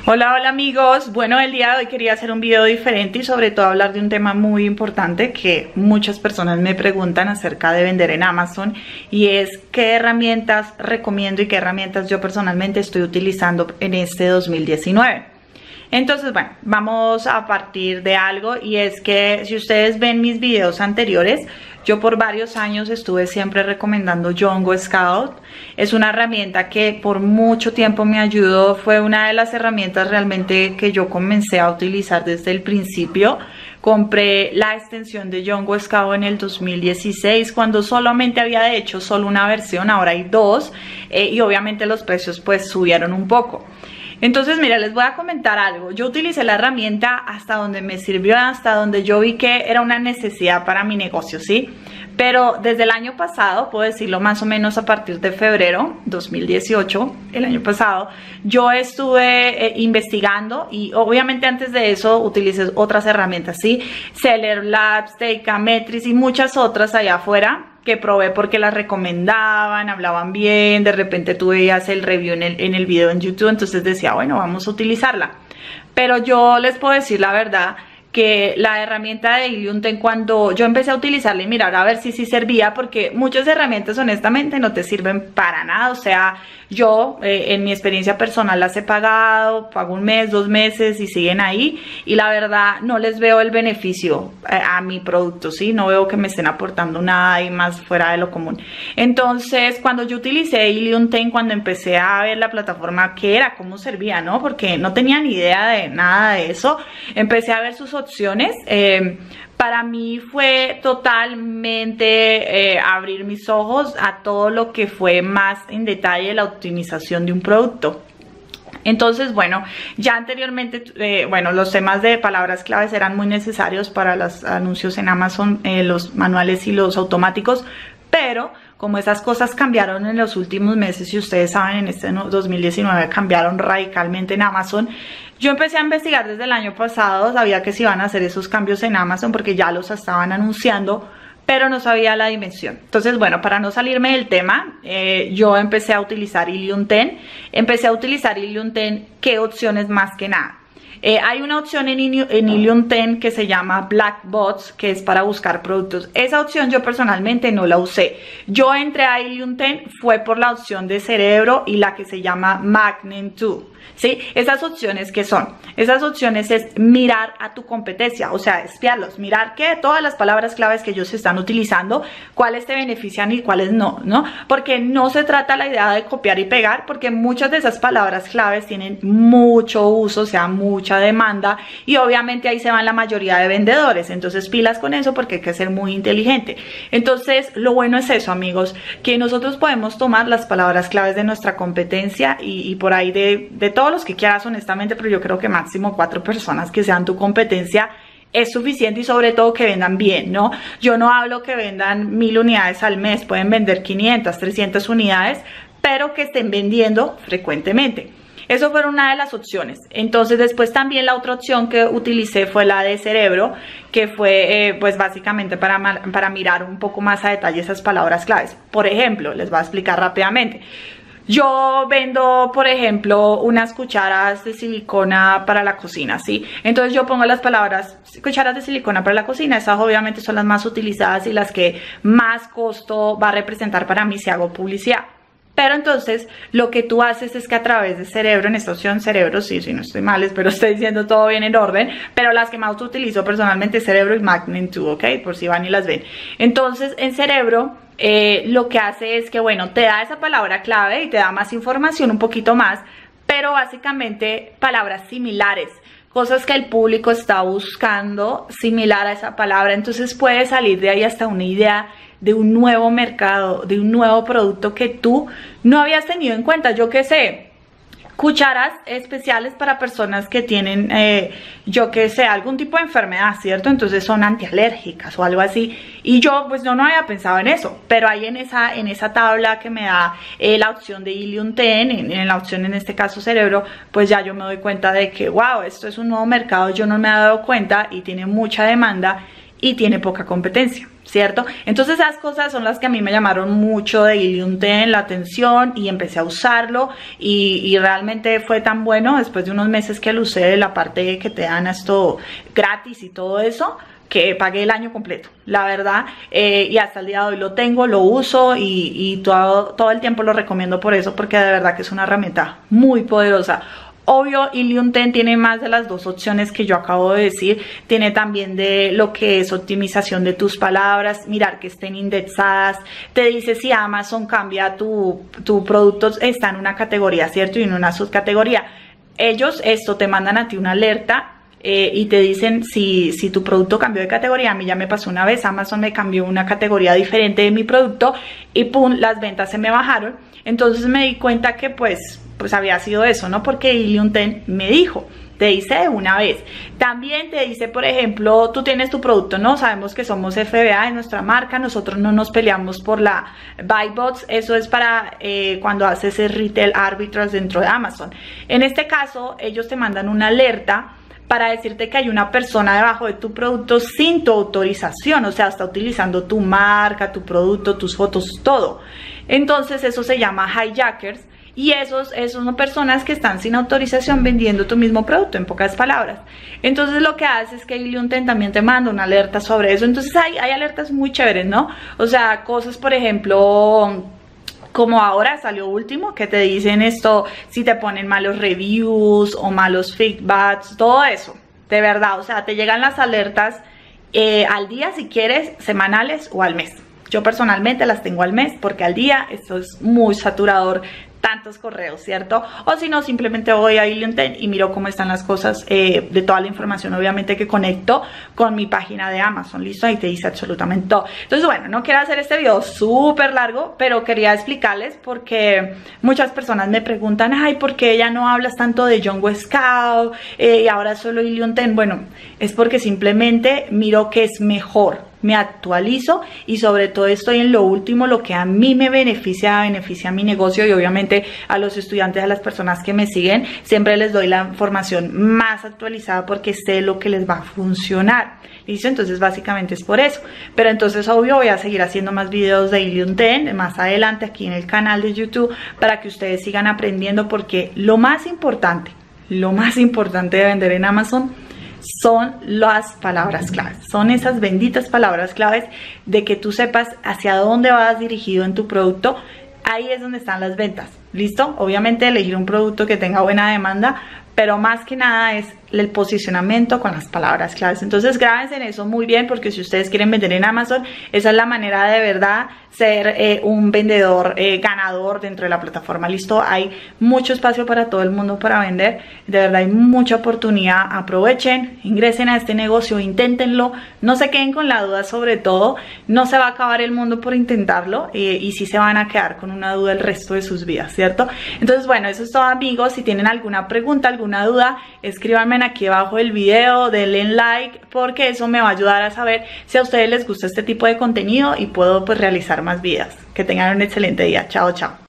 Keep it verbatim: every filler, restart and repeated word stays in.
Hola, hola amigos. Bueno, el día de hoy quería hacer un video diferente y sobre todo hablar de un tema muy importante que muchas personas me preguntan acerca de vender en Amazon, y es qué herramientas recomiendo y qué herramientas yo personalmente estoy utilizando en este dos mil diecinueve. Entonces, bueno, vamos a partir de algo, y es que si ustedes ven mis videos anteriores, yo por varios años estuve siempre recomendando Yongo Scout. Es una herramienta que por mucho tiempo me ayudó, fue una de las herramientas realmente que yo comencé a utilizar desde el principio. Compré la extensión de Yongo Scout en el dos mil dieciséis, cuando solamente había de hecho solo una versión, ahora hay dos, eh, y obviamente los precios pues subieron un poco. Entonces, mira, les voy a comentar algo. Yo utilicé la herramienta hasta donde me sirvió, hasta donde yo vi que era una necesidad para mi negocio, ¿sí? Pero desde el año pasado, puedo decirlo más o menos a partir de febrero dos mil dieciocho, el año pasado, yo estuve eh, investigando, y obviamente antes de eso utilicé otras herramientas, ¿sí? Seller Labs, Teikametrics y muchas otras allá afuera, que probé porque las recomendaban, hablaban bien, de repente tú veías el review en el, en el video en YouTube, entonces decía, bueno, vamos a utilizarla. Pero yo les puedo decir la verdad, que la herramienta de Iliumten, cuando yo empecé a utilizarla y mirar a ver si sí servía, porque muchas herramientas honestamente no te sirven para nada. O sea, yo eh, en mi experiencia personal las he pagado, pago un mes, dos meses y siguen ahí, y la verdad no les veo el beneficio eh, a mi producto, ¿sí? No veo que me estén aportando nada y más fuera de lo común. Entonces, cuando yo utilicé Iliumten, cuando empecé a ver la plataforma, qué era, cómo servía, ¿no? Porque no tenía ni idea de nada de eso, empecé a ver sus opciones. Eh, para mí fue totalmente eh, abrir mis ojos a todo lo que fue más en detalle la optimización de un producto. Entonces, bueno, ya anteriormente, eh, bueno, los temas de palabras claves eran muy necesarios para los anuncios en Amazon, eh, los manuales y los automáticos, pero como esas cosas cambiaron en los últimos meses, y ustedes saben, en este dos mil diecinueve cambiaron radicalmente en Amazon, yo empecé a investigar desde el año pasado. Sabía que se iban a hacer esos cambios en Amazon porque ya los estaban anunciando, pero no sabía la dimensión. Entonces, bueno, para no salirme del tema, eh, yo empecé a utilizar Iliumten. Empecé a utilizar Iliumten, ¿qué opciones más que nada? Eh, hay una opción en, en Iliumten que se llama Black Bots, que es para buscar productos. Esa opción yo personalmente no la usé. Yo entré a Iliumten fue por la opción de Cerebro y la que se llama Magnet dos. ¿Sí? Esas opciones, ¿qué son? Esas opciones es mirar a tu competencia, o sea, espiarlos, mirar que todas las palabras claves que ellos están utilizando, cuáles te benefician y cuáles no, ¿no? Porque no se trata la idea de copiar y pegar, porque muchas de esas palabras claves tienen mucho uso, o sea, mucha demanda, y obviamente ahí se van la mayoría de vendedores. Entonces, pilas con eso, porque hay que ser muy inteligente. Entonces, lo bueno es eso, amigos, que nosotros podemos tomar las palabras claves de nuestra competencia y, y por ahí de, de todos los que quieras, honestamente, pero yo creo que máximo cuatro personas que sean tu competencia es suficiente, y sobre todo que vendan bien, ¿no? Yo no hablo que vendan mil unidades al mes, pueden vender quinientas, trescientas unidades, pero que estén vendiendo frecuentemente. Eso fue una de las opciones. Entonces, después también la otra opción que utilicé fue la de Cerebro, que fue eh, pues básicamente para, para mirar un poco más a detalle esas palabras claves. Por ejemplo, les voy a explicar rápidamente. Yo vendo, por ejemplo, unas cucharas de silicona para la cocina, ¿sí? Entonces yo pongo las palabras cucharas de silicona para la cocina. Esas obviamente son las más utilizadas y las que más costo va a representar para mí si hago publicidad. Pero entonces lo que tú haces es que a través de Cerebro, en esta opción Cerebro, sí, sí, no estoy mal, espero estoy diciendo todo bien en orden, pero las que más utilizo personalmente es Cerebro y Magnet dos, ¿ok? Por si van y las ven. Entonces en Cerebro eh, lo que hace es que, bueno, te da esa palabra clave y te da más información, un poquito más, pero básicamente palabras similares, cosas que el público está buscando similar a esa palabra. Entonces puede salir de ahí hasta una idea de un nuevo mercado, de un nuevo producto que tú no habías tenido en cuenta. Yo qué sé, cucharas especiales para personas que tienen, eh, yo qué sé, algún tipo de enfermedad, ¿cierto? Entonces son antialérgicas o algo así. Y yo pues no, no había pensado en eso, pero ahí en esa, en esa tabla que me da eh, la opción de Iliumten, en, en la opción en este caso Cerebro, pues ya yo me doy cuenta de que, wow, esto es un nuevo mercado, yo no me he dado cuenta y tiene mucha demanda y tiene poca competencia, ¿cierto? Entonces esas cosas son las que a mí me llamaron mucho de Ilium Ten la atención y empecé a usarlo y, y realmente fue tan bueno después de unos meses que lo usé, de la parte que te dan esto gratis y todo eso, que pagué el año completo, la verdad, eh, y hasta el día de hoy lo tengo, lo uso y, y todo, todo el tiempo lo recomiendo por eso, porque de verdad que es una herramienta muy poderosa. Obvio, Ilium Ten tiene más de las dos opciones que yo acabo de decir. Tiene también de lo que es optimización de tus palabras, mirar que estén indexadas. Te dice si Amazon cambia tu, tu producto, está en una categoría, ¿cierto? Y en una subcategoría. Ellos, esto, te mandan a ti una alerta eh, y te dicen si, si tu producto cambió de categoría. A mí ya me pasó una vez, Amazon me cambió una categoría diferente de mi producto y pum, las ventas se me bajaron. Entonces me di cuenta que pues... pues había sido eso, ¿no? Porque Ilium Ten me dijo, te dice de una vez. También te dice, por ejemplo, tú tienes tu producto, ¿no? Sabemos que somos F B A en nuestra marca, nosotros no nos peleamos por la buy bots, eso es para eh, cuando haces el retail arbitrage dentro de Amazon. En este caso, ellos te mandan una alerta para decirte que hay una persona debajo de tu producto sin tu autorización, o sea, está utilizando tu marca, tu producto, tus fotos, todo. Entonces, eso se llama hijackers. Y esos, esos son personas que están sin autorización vendiendo tu mismo producto, en pocas palabras. Entonces lo que hace es que Ilium Ten también te manda una alerta sobre eso. Entonces hay, hay alertas muy chéveres, ¿no? O sea, cosas, por ejemplo, como ahora salió último, que te dicen esto, si te ponen malos reviews o malos feedbacks, todo eso, de verdad. O sea, te llegan las alertas eh, al día, si quieres, semanales o al mes. Yo personalmente las tengo al mes porque al día esto es muy saturador, tantos correos, ¿cierto? O si no, simplemente voy a Ilium Ten y miro cómo están las cosas eh, de toda la información, obviamente, que conecto con mi página de Amazon, ¿listo? Ahí te dice absolutamente todo. Entonces, bueno, no quiero hacer este video súper largo, pero quería explicarles porque muchas personas me preguntan, ay, ¿por qué ya no hablas tanto de John Westcott eh, y ahora solo Ilium Ten? Bueno, es porque simplemente miro que es mejor. Me actualizo y sobre todo estoy en lo último, lo que a mí me beneficia, beneficia a mi negocio y obviamente a los estudiantes, a las personas que me siguen, siempre les doy la información más actualizada porque sé lo que les va a funcionar. ¿Listo? Entonces básicamente es por eso. Pero entonces obvio voy a seguir haciendo más videos de Ilium Ten más adelante aquí en el canal de YouTube para que ustedes sigan aprendiendo, porque lo más importante, lo más importante de vender en Amazon son las palabras claves, son esas benditas palabras claves de que tú sepas hacia dónde vas dirigido en tu producto. Ahí es donde están las ventas, ¿listo? Obviamente elegir un producto que tenga buena demanda, pero más que nada es el posicionamiento con las palabras claves. Entonces grábense en eso muy bien, porque si ustedes quieren vender en Amazon, esa es la manera de verdad ser eh, un vendedor eh, ganador dentro de la plataforma. Listo, hay mucho espacio para todo el mundo para vender, de verdad hay mucha oportunidad. Aprovechen, ingresen a este negocio, inténtenlo, no se queden con la duda, sobre todo no se va a acabar el mundo por intentarlo eh, y sí se van a quedar con una duda el resto de sus vidas, ¿cierto? Entonces bueno, eso es todo, amigos. Si tienen alguna pregunta, alguna duda, escríbanme aquí abajo del video, denle like, porque eso me va a ayudar a saber si a ustedes les gusta este tipo de contenido y puedo pues realizar más videos. Que tengan un excelente día. Chao, chao.